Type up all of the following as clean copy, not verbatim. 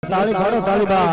તાળી પાડો તાળી બા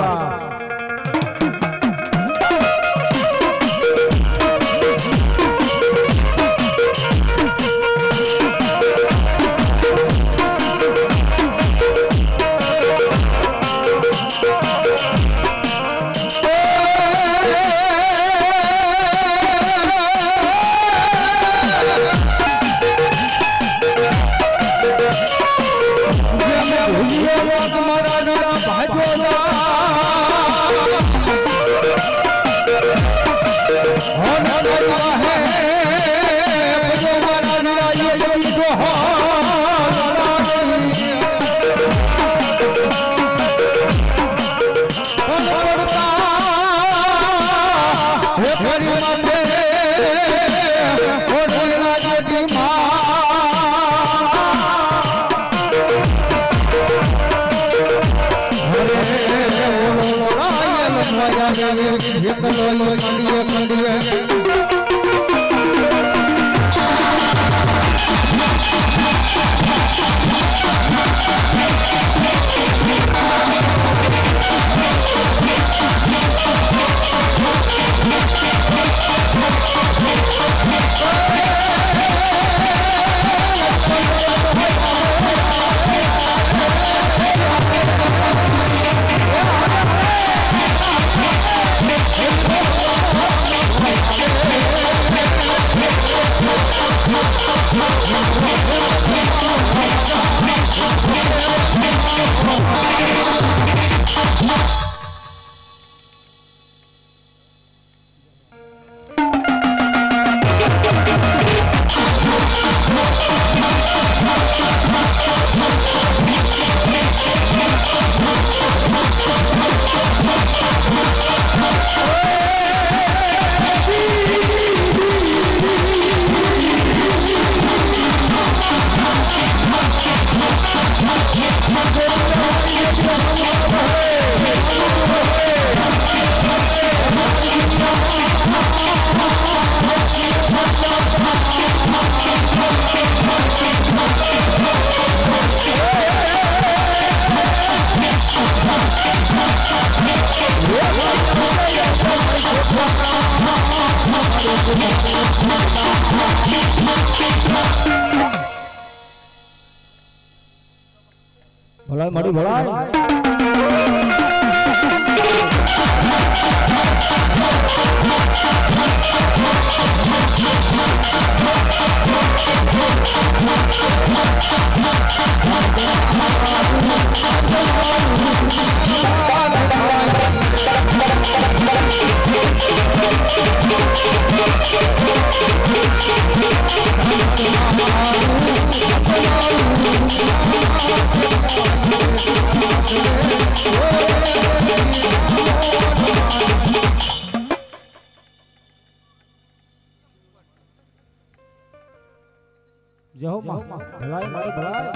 ભલાઈ મારી ભલાઈ જહો માં ભલાઈ મારી ભલાઈ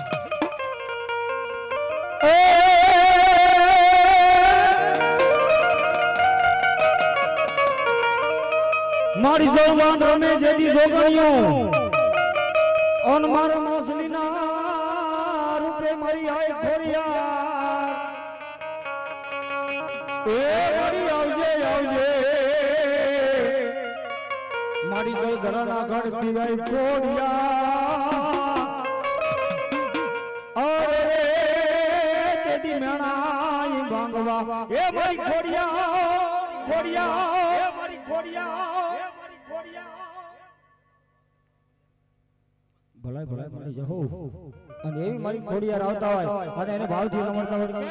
મારી જવાન રમે જેદી જોગણિયો અન મારા મોસલીના રૂપે મારી આય ખોરિયા એ મારી આવજે આવજે મારી કોઈ ઘરના ઘડતી આય ખોરિયા અરે તેદી મેણાઈ ભાંગવા એ મારી ખોરિયા ખોરિયા એ મારી ખોરિયા ભલાઈ ભલાઈ મારી જહો અને એવી મારી ખોડિયાર આવતા હોય અને એને ભાવથી રમણતા હોય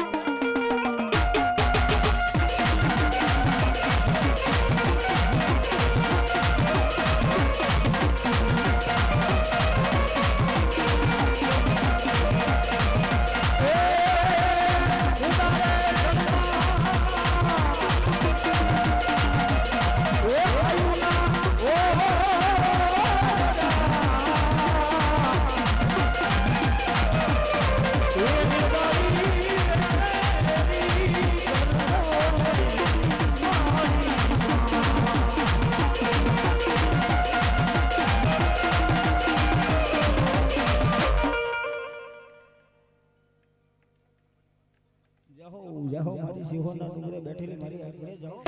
જાઓ મારી સિંહોના ડુંગરે બેઠેલી મારી આગળ જાઓ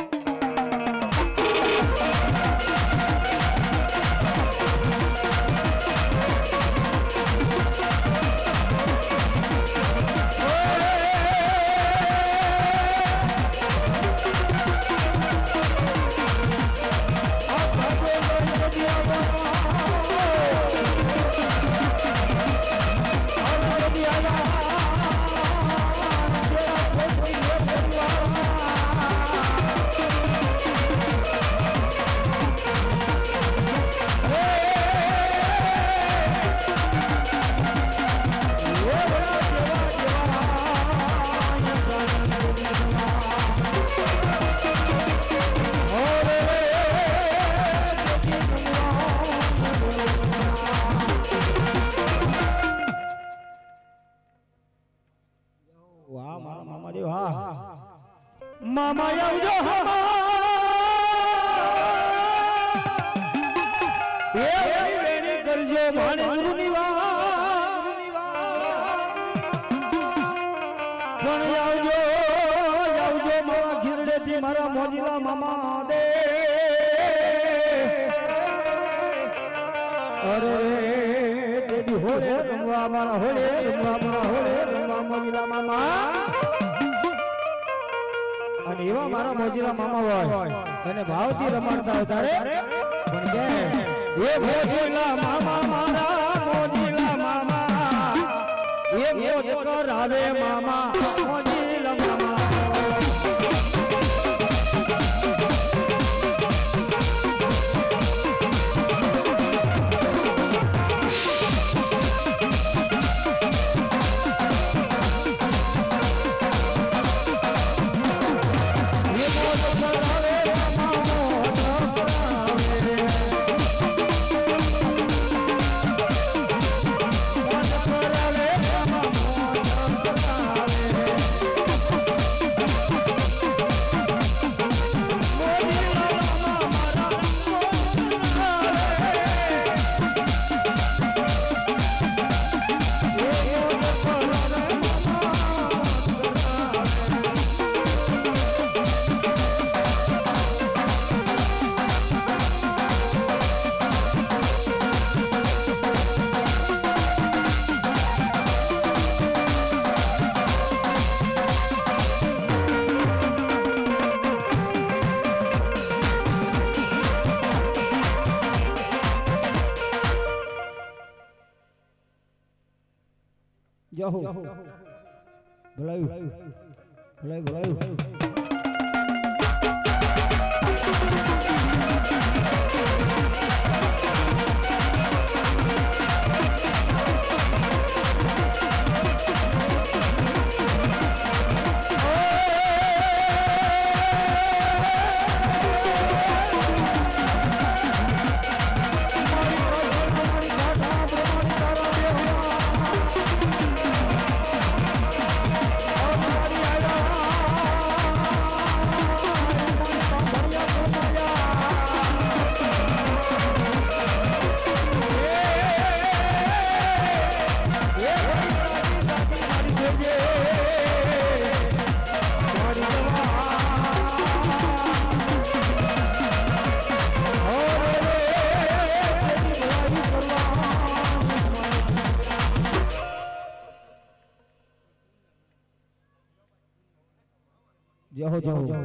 मामा आवजो एनी करजो भाणे गुरुनी वात पण आवजो आवजो मारा घीरडेથી मारा मोजीला मामा दे अरे तेदी होले रंगवा मारा होले रंगवा मोजीला मामा અને એવા મારા મોજીલા મામા હોય અને ભાવથી રમાડતા હોય તારે પણ કે એ મોજીલા મામા મારા મોજીલા મામા એ મોજ કરાવે મામા મોજીલા મામા जाओ भलाई जाओ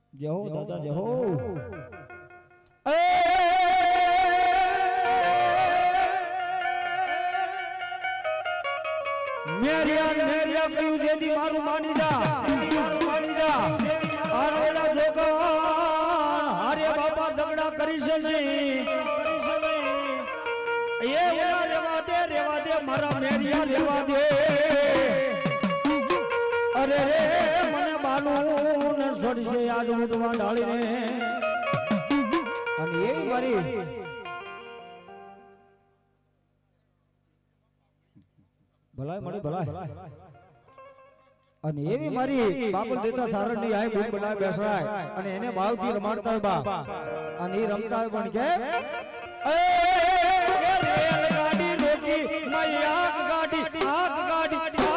જય હો દાદા જય હો મેરિયા મેરિયા કહ્યું જેથી મારું માની જા આરોલા જોગા હારે બાપા ઝઘડા કરી છે નહીં એ રેવા દે મારા મેરિયા રેવા દે અરે રે મને બાનું ને છોડશે આજ ઉઠવા ઢાળીને અને એ મારી ભલાય મળી ભલાય અને એવી મારી બાબુલ દેતા સારણની આય ભૂખ બનાવી બેસરાય અને એને ભાવથી રમાડતા હોય બા અને એ રમતા હોય પણ કે રેલ ગાડી રોકી મારી આંખ ગાડી રોકી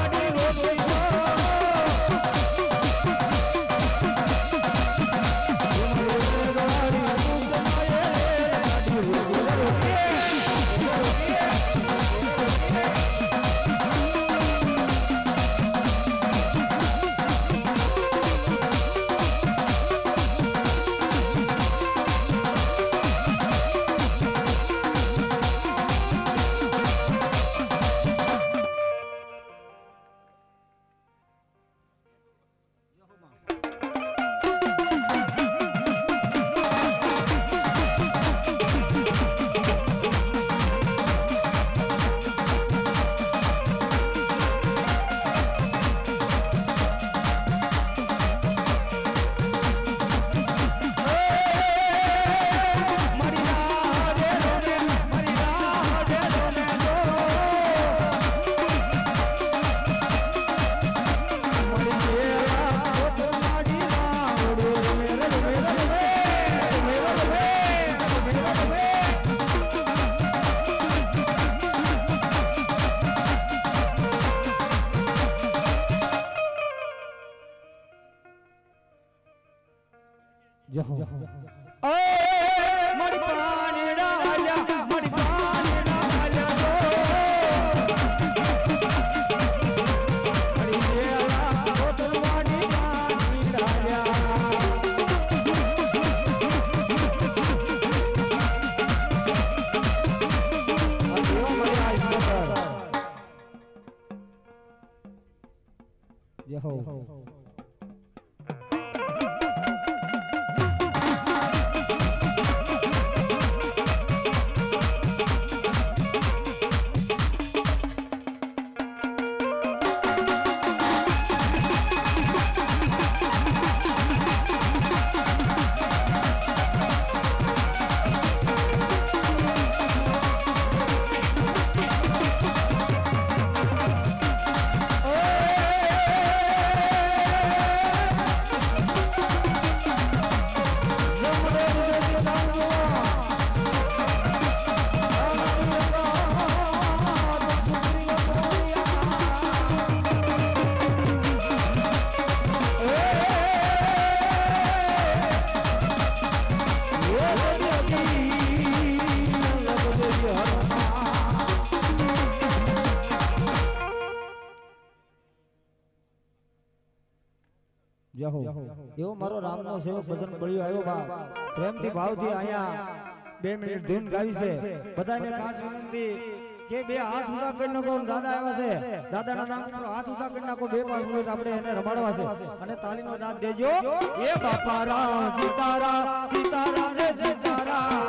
એવો મારો રામનો સેવક ભજન પડ્યો આવ્યો બા પ્રેમથી ભાવથી અહીંયા 2 મિનિટ ધૂન ગાવી છે બધાને ખાસ વિનંતી કે બે હાથ ઊંચા કરી નાખો દાદા આવ્યા છે દાદાના નામનો હાથ ઊંચા કરી નાખો 2-5 મિનિટ આપણે એને રમાડવા છે અને તાલીનો દાદ દેજો એ બાપા રામ સીતારામ રે સીતારામ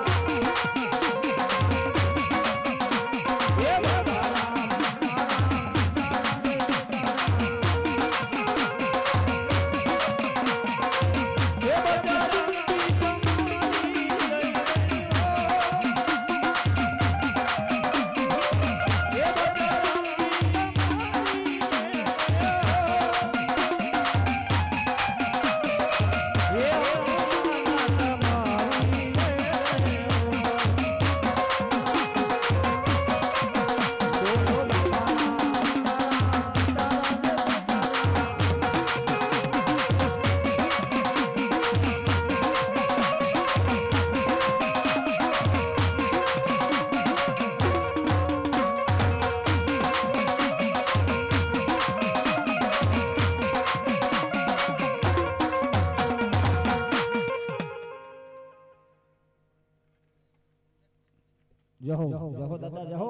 જહો જહો દાદા જહો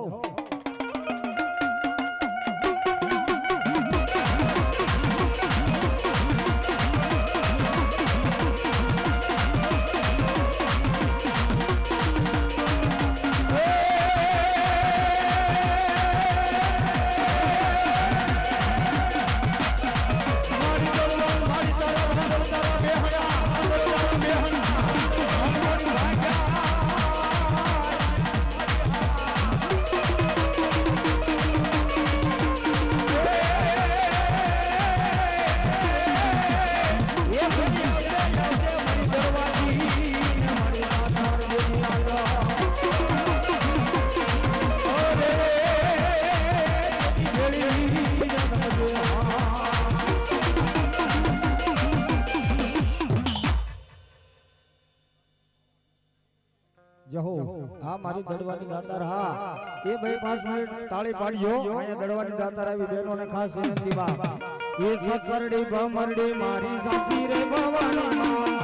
જહો હા મારી દડવાની દાતાર હા એ ભાઈ 5 મિનિટ તાળી પાડજો અહીંયા દડવાની દાતાર આવી બેનોને ખાસ વિનંતી બા એ સસરડી ભમરડી મારી સાસી રે ભવાની માં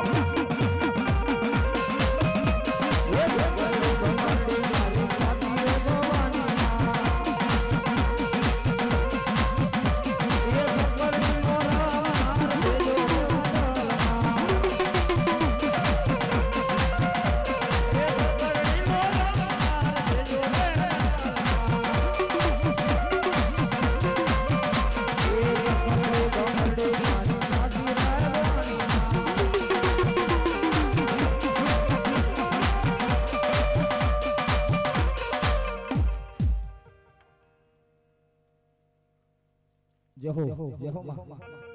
જહો જહો મા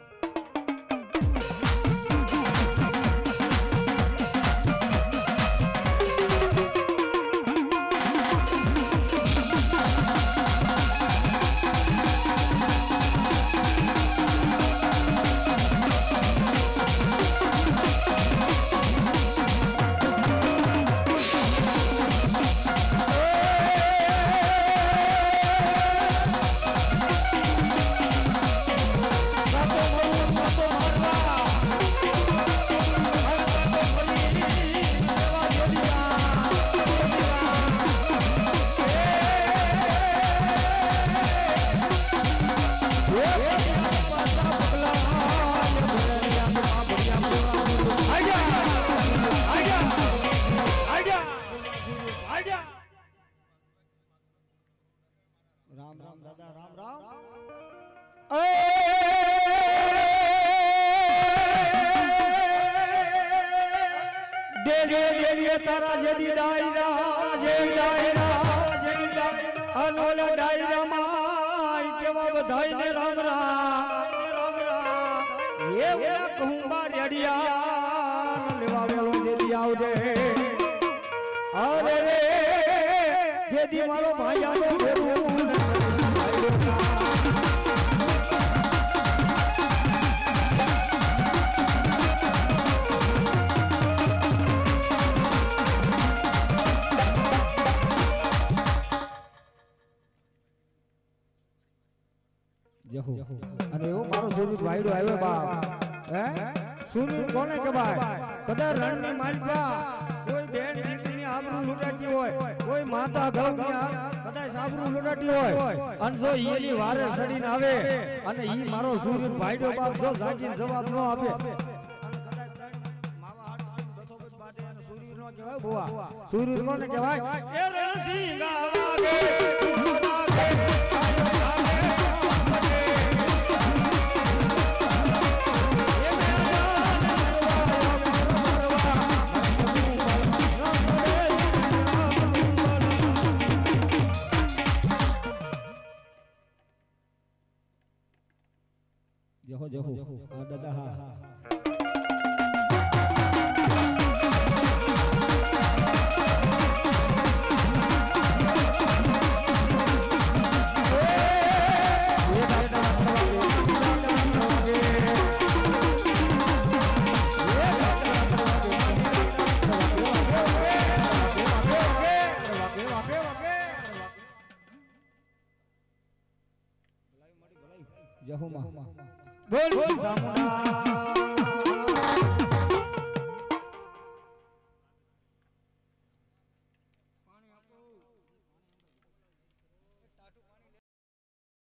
રામ રામ દાદા રામ રામ દેવે તારા જેદી ડાયરા અનોલ ડાયરા માં કેવા બધાઈને રામ રામ એ ઓલા કહું બા રેડિયા લેવા વેલો જેદી આવજે અરે રે જેદી મારો ભાઈયાનો ભેરું જહો અને એવો મારો સુરત વાયડો આવ્યો બાપ હે સુરત કોને કહેવાય કદા રણની માલપા કોઈ બેન દીકરીની આબરૂ લૂંટાતી હોય કોઈ માતા ગૌની કદાચ આબરૂ લૂંટાતી હોય અને જો ઈની વારે સડીને આવે અને ઈ મારો સુરત વાયડો બાપ જો જાગીને જવાબ ન આપે અને કદાચ માવા હાડ બથો બથ બાટે અને સુરત નો કહેવાય બુઆ સુરત કોને કહેવાય એ રણસિંહ ગાવાગે જહો જહો હા દાદા હા જહો માં બોલ સામુના